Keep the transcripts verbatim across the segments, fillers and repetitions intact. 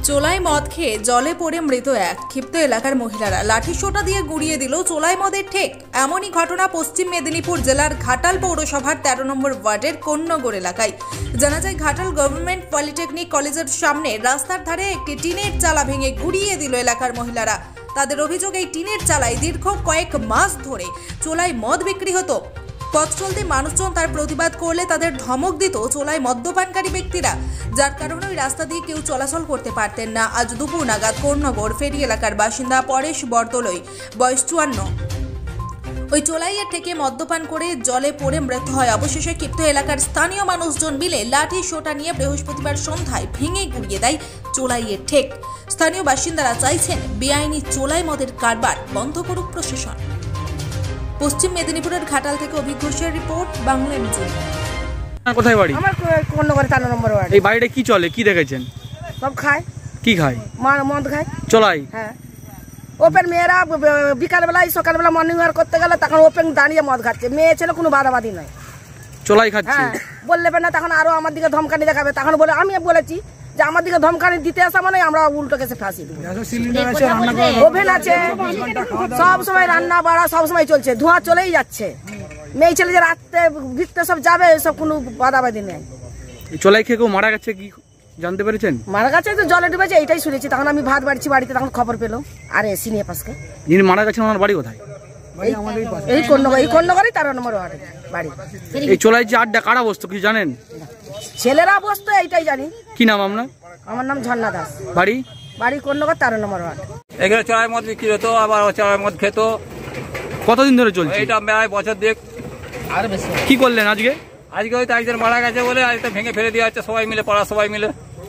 চোলাই মদ খেয়ে জলে পড়ে মৃত এক, ক্ষিপ্ত এলাকার মহিলারা লাঠি সোঁটা দিয়ে গুড়িয়ে দিল চোলাই মদের ঠেক। এমনই ঘটনা পশ্চিম মেদিনীপুর জেলার ঘাটাল পৌরসভার তেরো নম্বর ওয়ার্ডের কোন্নগর এলাকায়। জানা যায়, ঘাটাল গভর্নমেন্ট পলিটেকনিক কলেজের সামনে রাস্তার ধারে একটি টিনের চালা ভেঙে গুড়িয়ে দিল এলাকার মহিলারা। তাদের অভিযোগ, এই টিনের চালায় দীর্ঘ কয়েক মাস ধরে চোলাই মদ বিক্রি হতো। পথ চলতে মানুষজন তার প্রতিবাদ করলে তাদের ধমক দিত চোলাই মদ্যপানকারী ব্যক্তিরা, যার কারণে ওই রাস্তা দিয়ে কেউ চলাচল করতে পারতেন না। আজ দুপুর নাগাদ কোন্নগর ফেরি এলাকার বাসিন্দা পরেশ বরদলৈ, বয়স চুয়ান্ন, ওই চোলাইয়ের থেকে মদ্যপান করে জলে পড়ে মৃত হয়। অবশেষে ক্ষিপ্ত এলাকার স্থানীয় মানুষজন মিলে লাঠি সোঁটা নিয়ে বৃহস্পতিবার সন্ধ্যায় ভেঙে গুড়িয়ে দেয় চোলাইয়ের ঠেক। স্থানীয় বাসিন্দারা চাইছেন বেআইনি চোলাই মদের কারবার বন্ধ করুক প্রশাসন। পশ্চিম মেদিনীপুরের ঘাটাল থেকে অভিক ঘোষের রিপোর্ট, বাংলা নিউজ। কোথায় বাড়ি? আমার কোন্নগরে তেরো নম্বর ওয়ার্ড। এই বাড়িটা কি চলে, কি দেখেছেন? সব খায়। কি খায়? মদ খায়। চলাই? হ্যাঁ। ওপেন মেয়েরা বিকালবেলায় সকালবেলা মর্নিং ওয়াক করতে গেলে তখন ওপেন দাঁড়িয়ে মদ খাচ্ছে। মেয়ে ছেলে কোনো বাদাবাদি নয়, চলাই খাচ্ছে। হ্যাঁ, বললে না তখন আরো আমার দিকে ধমকানি দেখাবে। তখন বলে, আমি বলেছি যে আমার দিকে ধমকানি দিতে আসা মানে আমরা উল্টো কেসে ফাঁসি দেবো। ওভেন আছে, সব সময় রান্না বাড়া সব সময় চলছে, ধোঁয়া চলেই যাচ্ছে। মেয়ে ছেলে যে রাত্রে ভিতরে সব যাবে, সব কোনো বাদাবাদি নেই। চলাই খেয়ে কেউ মারা গেছে কি জানতে পেরেছেন? মারা গেছে তো জলে ডুবেছে, এইটাই শুনেছি। তখন আমি ভাত বাড়ছি বাড়িতে, তখন খবর পেলো। আর এসি নিয়ে পাশকে যিনি মারা গেছেন ওনার বাড়ি কোথায়? এই কোন্নগর, এই কোন্নগরই তেরো নম্বর ওয়ার্ডে বাড়ি। এই চলাই যে আড্ডা কারা বসতো কিছু জানেন? ছেলেরা বসতো, এইটাই জানি। কি নাম আপনার? আমার নাম ঝর্ণা দাস। বাড়ি? বাড়ি কোন্নগর তেরো নম্বর ওয়ার্ড। এখানে চড়াই মদ বিক্রি হতো, আবার চড়াই মদ খেত। কতদিন ধরে চলছে এটা? প্রায় বছর দেখ। আর বেশি। কি করলেন আজকে? আজকে হয়তো একজন মারা গেছে বলে আজকে ভেঙে ফেলে দেওয়া হচ্ছে, সবাই মিলে, পাড়া সবাই মিলে।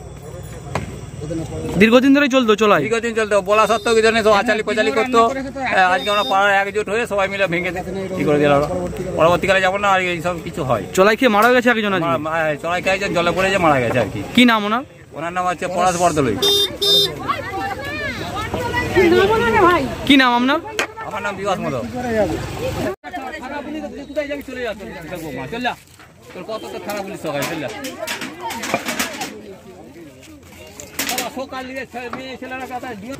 দীর্ঘদিন ধরে চলতো চলাই? দীর্ঘদিন চলতো, বলা সত্ত্বেও কি জানি সব আচালি পাচালি করতো। আজকে আমরা পাড়ার একজোট হয়ে সবাই মিলে ভেঙে কি করে দিলাম। পরবর্তীকালে যাবো না আর এইসব কিছু হয়। চলাই খেয়ে মারা গেছে একজন? চড়াই খেয়ে একজন জলে পড়ে যে মারা গেছে আর কি। কি নাম ওনার? ওনার নাম হচ্ছে পরেশ বরদলৈ। কি নাম আপনার? আমার নাম বিকাশ মতো। কত তো খারাপ বলিস সকাল মেয়ে ছেলেরা কথা দিয়ে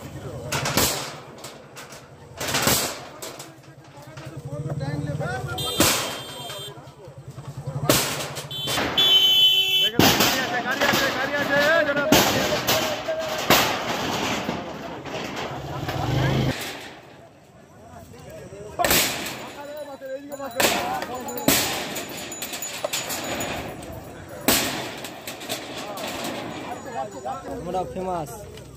আমরা ফেমাস।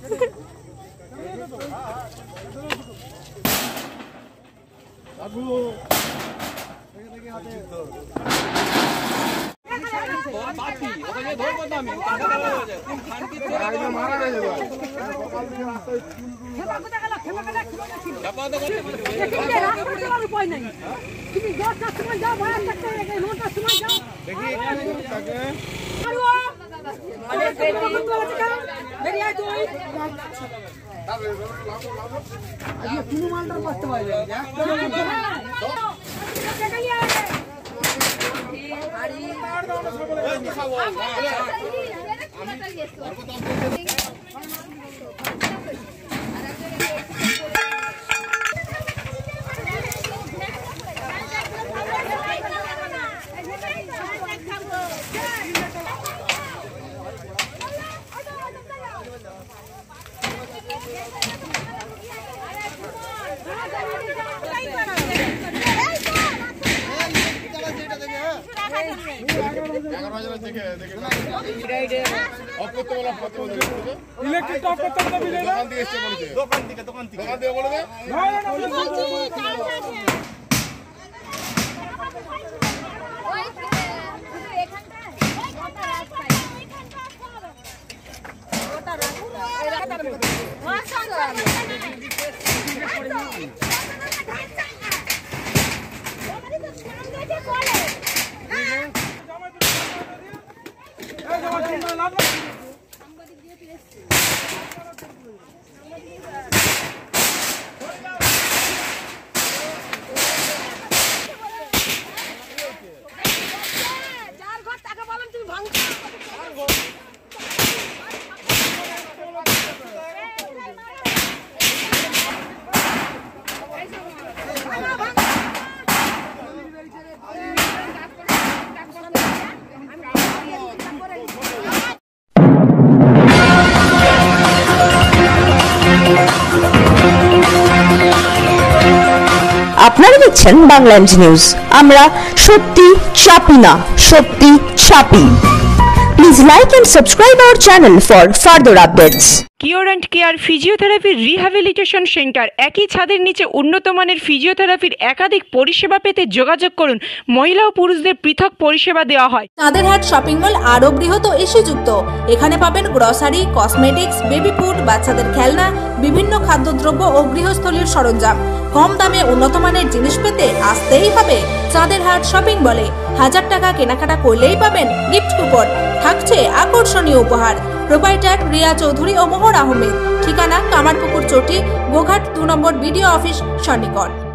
ইলেকট্রিক টপ করতে হবে দোকান থেকে এসে বলেছে দোকান থেকে দোকান থেকে দোকান থেকে বলে দে না না না ওই এখানটা ওটা রাস্তা ওটা রাস্তা এই রাস্তার মধ্যে ওয়াসা যার ঘর টাকা বলেন তুমি ভাঙছো আপনারা দেখছেন বাংলাদেশ নিউজ। আমরা সত্যি চাপি না, সত্যি ছাপি। Please like and subscribe our channel for further updates. Cure and care ফিজিওথেরাপির রিহ্যাবিলিটেশন সেন্টার। একই ছাদের নিচে উন্নত মানের ফিজিওথেরাপির একাধিক পরিষেবা পেতে যোগাযোগ করুন। মহিলা ও পুরুষদের পৃথক পরিষেবা দেওয়া হয়। চাঁদেরহাট শপিং মল আরো বৃহৎ ও এসিযুক্ত। এখানে পাবেন গ্রসারি, কসমেটিক্স, বেবি ফুড, বাচ্চাদের খেলনা, বিভিন্ন খাদ্যদ্রব্য ও গৃহস্থলীর সরঞ্জাম। কম দামে উন্নত মানের জিনিস পেতে আসতেই হবে চাঁদেরহাট শপিং মলে। হাজার টাকা কেনাকাটা করলেই পাবেন গিফট কুপন, থাকছে আকর্ষণীয় উপহার। প্রোপাইটার রিয়া চৌধুরী ও মোহর আহমেদ। ঠিকানা কামারপুকুর চটি, গোঘাট দু নম্বর বিডিও অফিস, সন্নিকট।